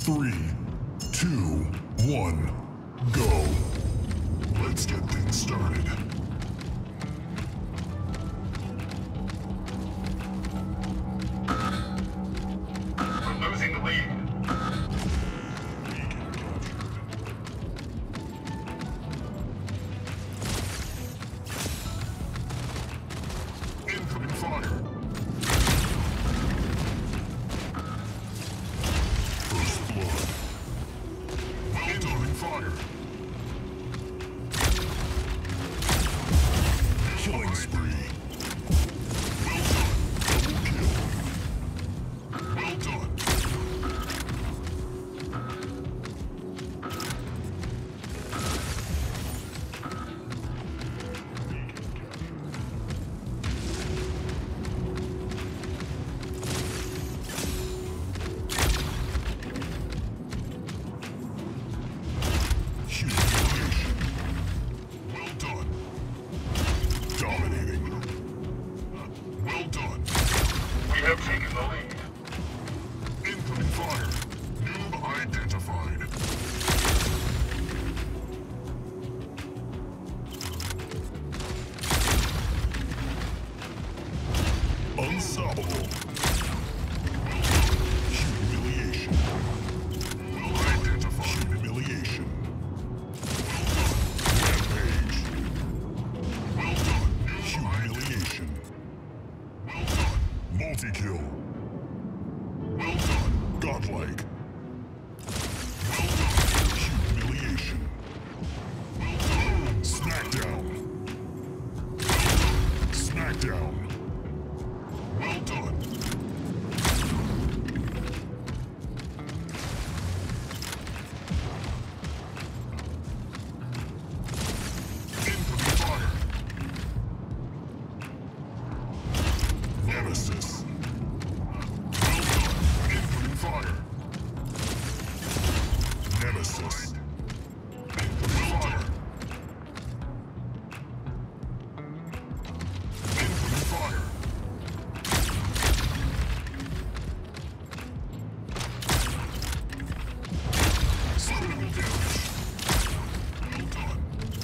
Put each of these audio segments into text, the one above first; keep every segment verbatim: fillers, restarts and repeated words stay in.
Three, two, one, go. Let's get things started. We're losing the lead. Incoming fire. First blood. Incoming fire. Killing spree. Well done. Double kill. Well done. Humiliation. Well done. Dominating. Well done. We have taken the lead. Incoming fire. Noob identified. Unstoppable. Well done. Humiliation. Well identified. Humiliation. Well done. Rampage. Well done. Humiliation. Well done. Multi-kill. Well done. Godlike. Well done. Humiliation. Well done. Smackdown. Well done. Smackdown. Well done. Incoming fire. Nemesis. Well done. Incoming fire. Nemesis. Incoming fire. Incoming fire. Critical damage. Well done.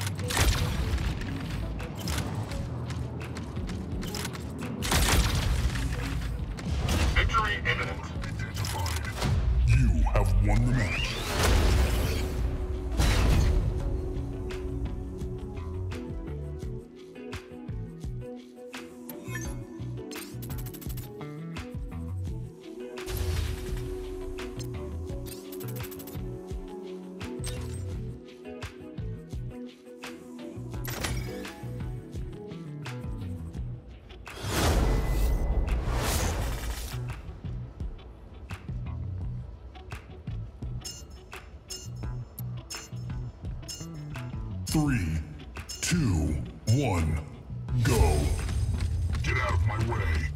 Victory imminent. Identified. You have won the match. Three, two, one, go. Get out of my way.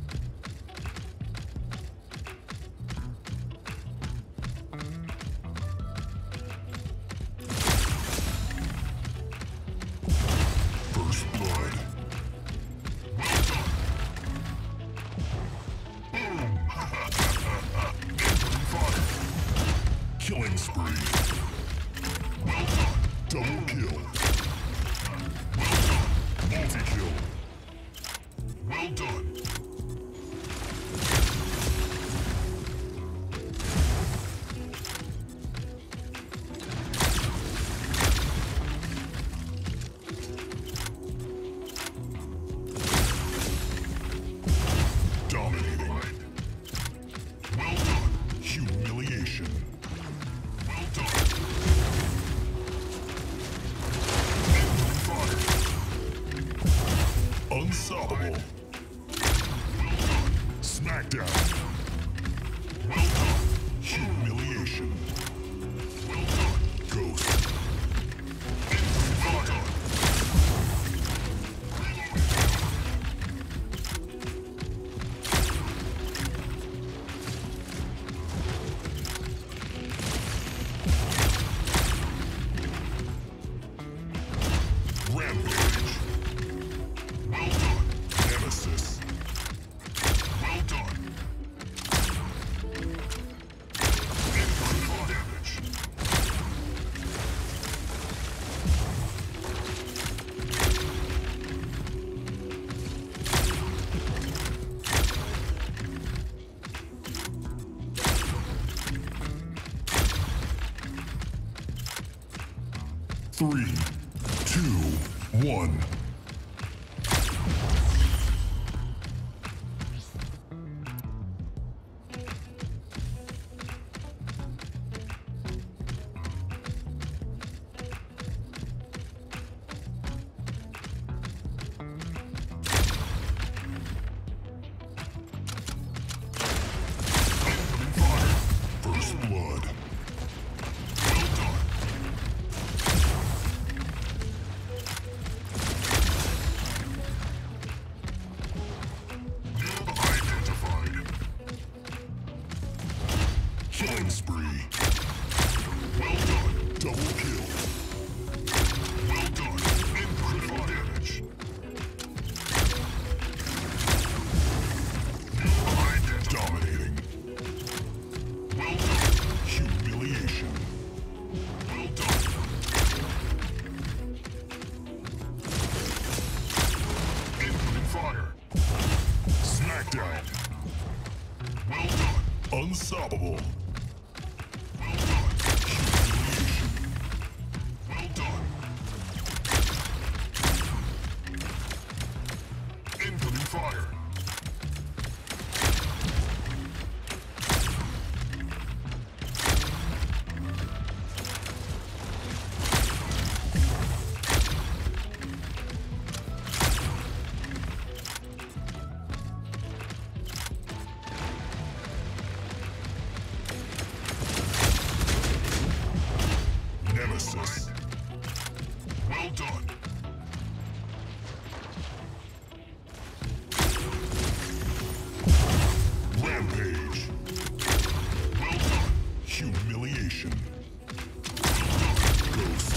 First blood. Well done. Boom. Incoming fire. Killing spree. Well done. Double kill. Well done. Multi-kill. Well done. Dominating. Well done. Humiliation. Well done. Incoming fire. Unstoppable. Three, two, one. Unstoppable. Well done. Humiliation. Well done. Incoming fire. Well done. Rampage. Well done. Humiliation. Well done. Ghost.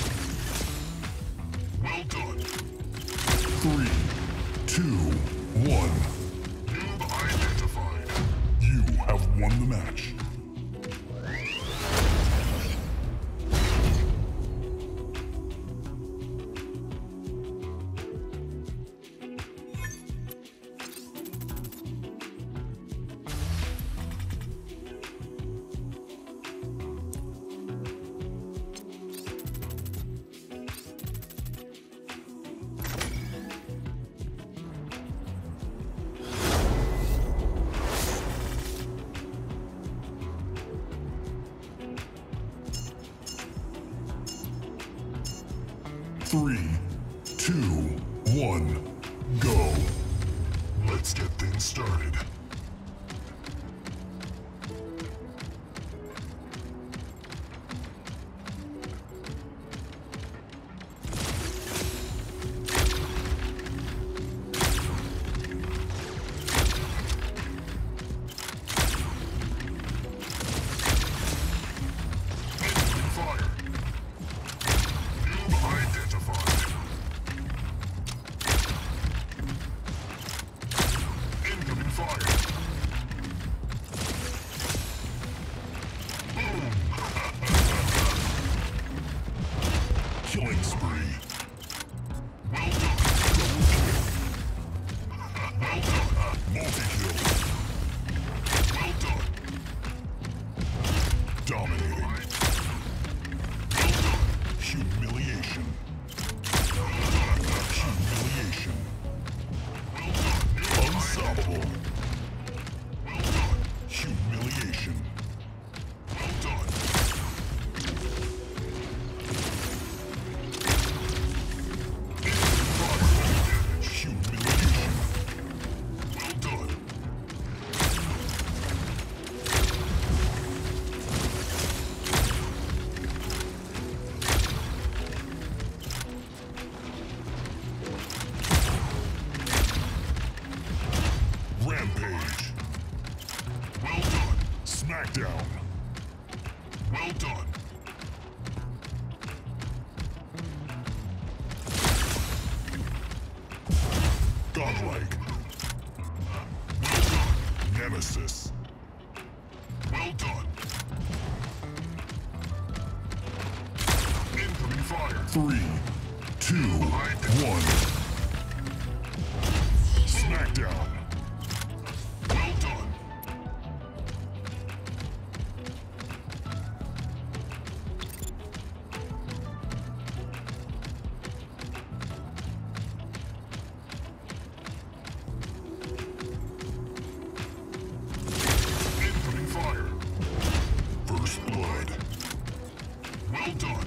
Well done. Three, two, one. Noob identified. You have won the match. Three, two, one, go. Let's get things started. Killing spree. Well done. Double kill. Well done. Multi-kill. Well done. Dominating. Well done. Humiliation. Humiliation. Well done. Unstoppable. Well done. Humiliation. Well done. Rampage. Well done. Smackdown. Well done. Godlike. Well done. Nemesis. Well done. Incoming fire. Three, two, one. Smackdown. Well done. Well done.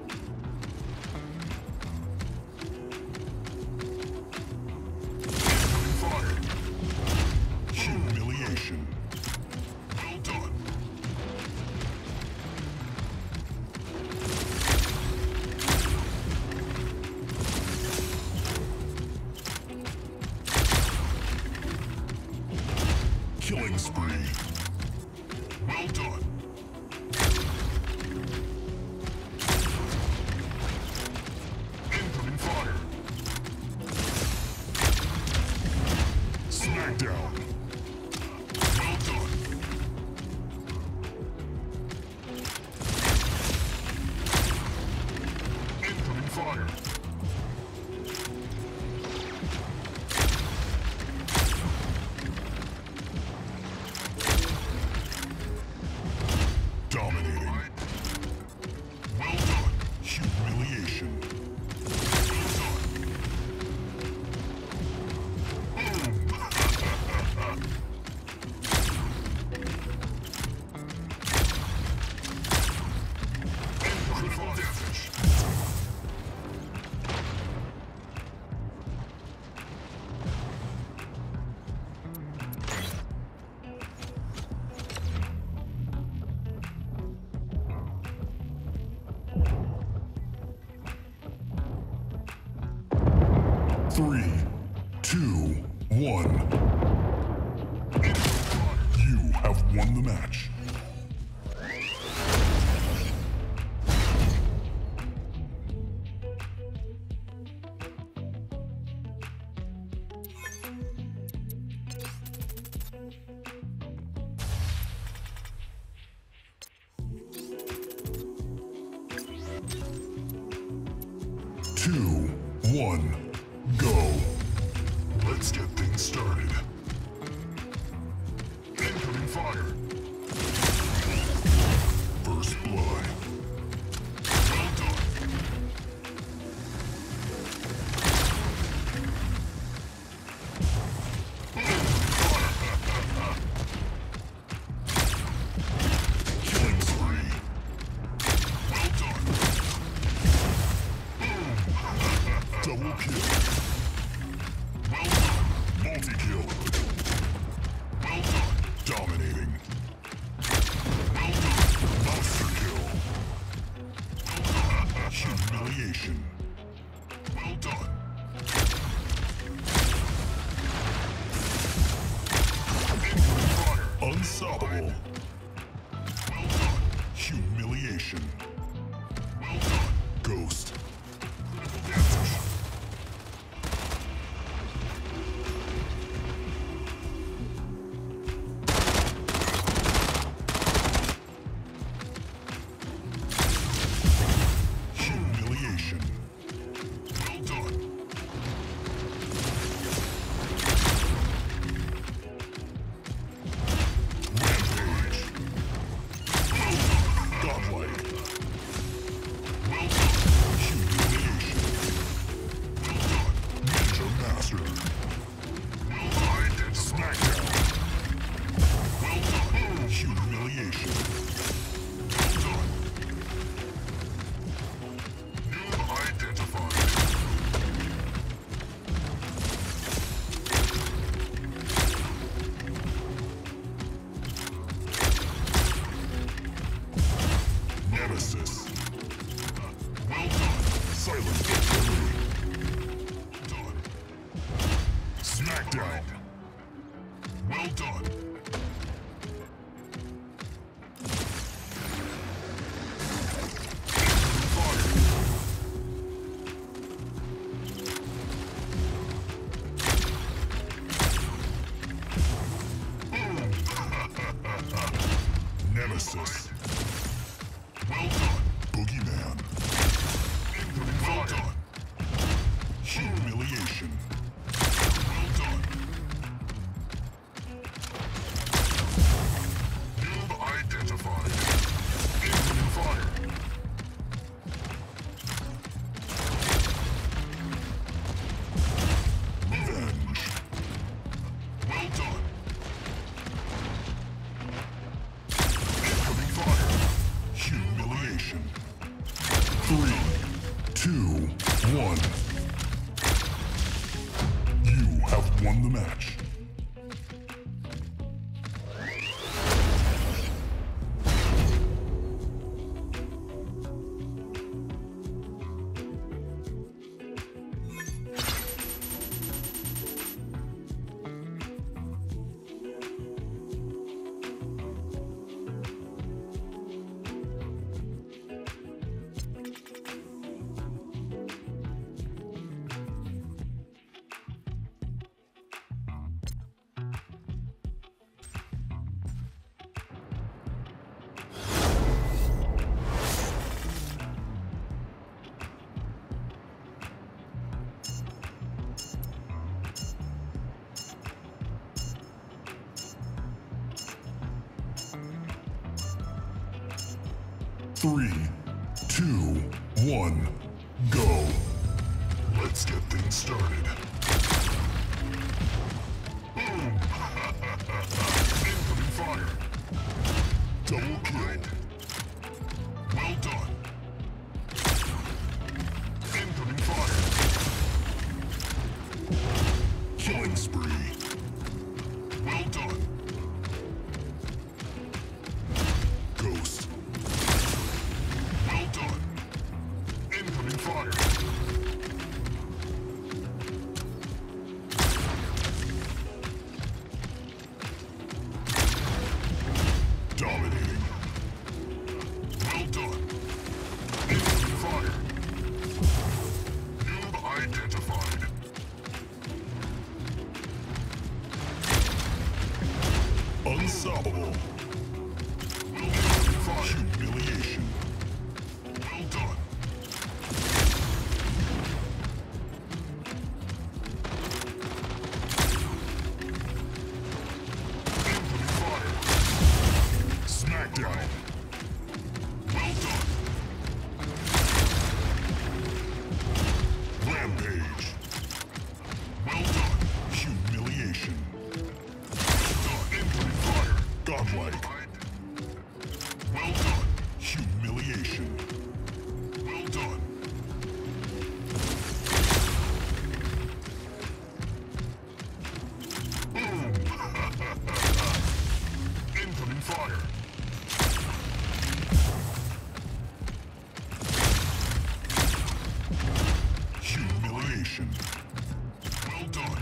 Incoming fire. Humiliation. Well done. Killing spree. Well done. Incoming fire. Smackdown. Well done. Incoming fire. Dominating. Well done. Humiliation. Well done. Boom. Critical damage. Three, two, one. You have won the match. Two, one, go. Let's get things started. Incoming fire. First blood. Well done. Killing spree. Well done. Double kill. Well done. Multi-kill. Well done. Dominating. Well done. Monster kill. Well done. Humiliation. Well done. Incoming fire. Unstoppable. Well done. Humiliation. Well done. Ghost. Critical damage. Humiliation. Well done. Rampage. Well done. Godlike. Well done. Humiliation. Well done. Ninja Master. Well done. Smackdown. Well done. Humiliation. Well done. Noob identified. Nemesis. Well done. Silent victory. Done. Smackdown. Well done. Incoming fire. Nemesis. Well done. Boogeyman. Incoming well done. Humiliation. Well done. Noob identified. Incoming fire. Revenge. Well done. Incoming fire. Humiliation. Three, two, one. You have won the match. Three, two, one, go. Let's get things started. Boom! Incoming fire. Double kill. Well done. Incoming fire. Killing spree. Well done. Ghost. Well done. Incoming fire. Dominating. Well done. Incoming fire. Noob identified. Unstoppable. Well done. Fire. Humiliation. Well done. Incoming fire. Smackdown. Well done. Rampage. Well done. Humiliation. Well done. Incoming fire. Godlike. Well done. Humiliation. Well done. Boom! Incoming fire. Humiliation. Well done.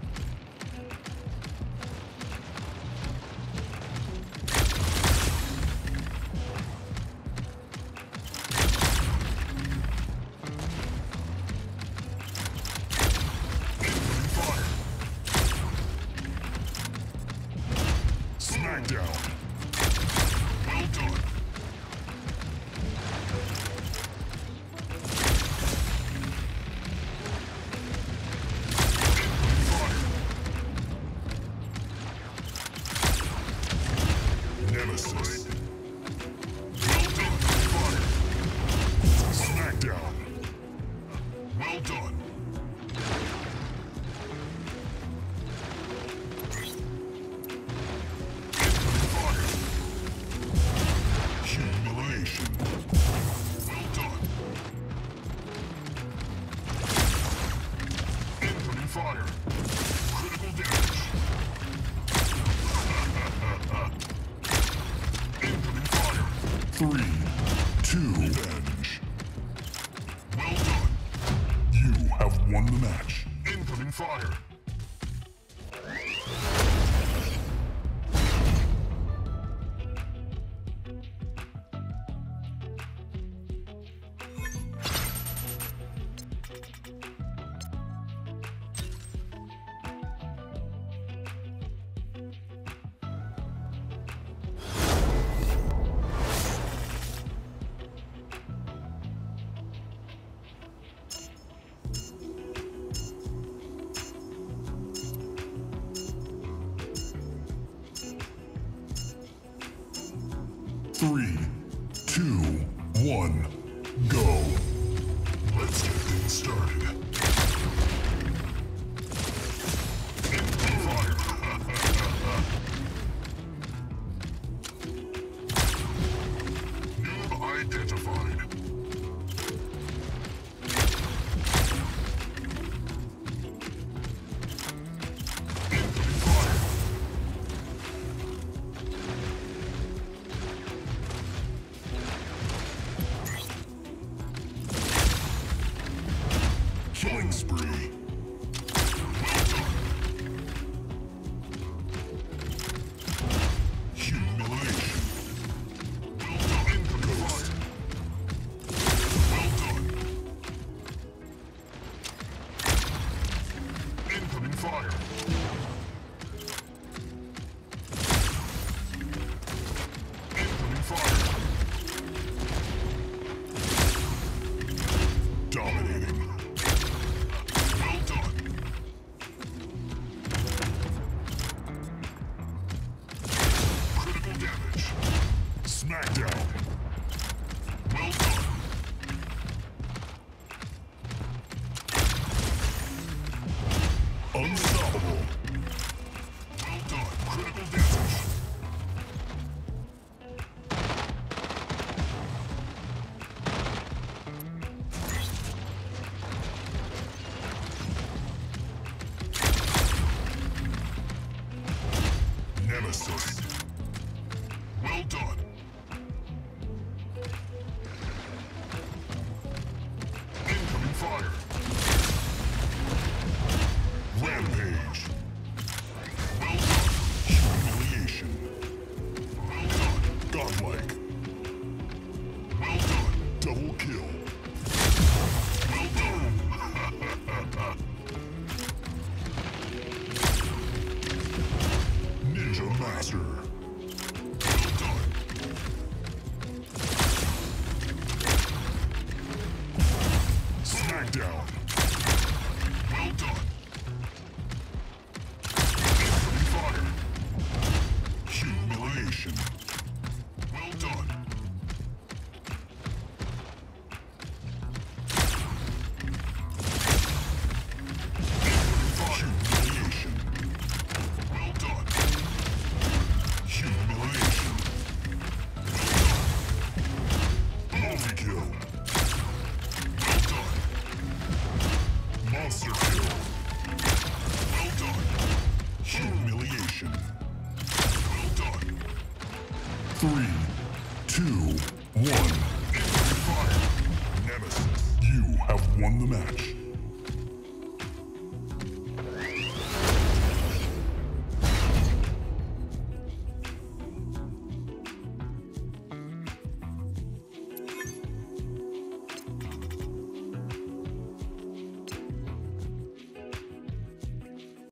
Incoming fire. Smackdown. Well done. Incoming fire. Nemesis. Well done. Fire. Smackdown. Well done. Incoming fire. Humiliation. Well done. Incoming fire. Critical damage. Incoming fire. Three, two, revenge. Well done. You have won the match. Incoming fire. Three, two, one, go. Let's get things started. Incoming fire. Noob identified. spree. Well done. Humiliation. Well done. Incoming fire. Well done. Incoming fire. Incoming fire. Dominating. Well done. Critical damage. Smackdown. Well done. Unstoppable. Well done. Critical damage. Nemesis. Well done. Incoming fire. Rampage. Well done. Humiliation. Well done. Godlike. Well done. Double kill. Well done. Ninja Master. Well done. Smackdown. Well done. Incoming fire. Humiliation. Well done. Incoming fire. Humiliation. Well done. Humiliation. Well done. Multi-kill. Well done. Monster kill. Well done. Humiliation. Well done. Three, two, one. Incoming fire. Nemesis. You have won the match.